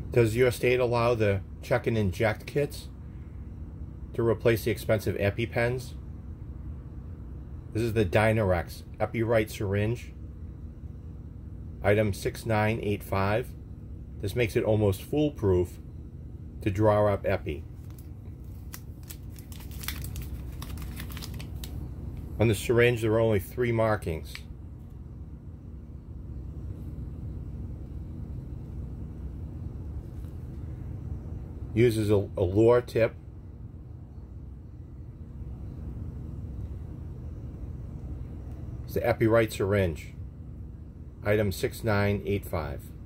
Does your state allow the Check and Inject kits to replace the expensive Epi-Pens? This is the Dynarex Epi-Rite syringe, item 6985. This makes it almost foolproof to draw up Epi. On the syringe there are only 3 markings. Uses a lure tip. It's the Epi-Rite syringe, item 6985.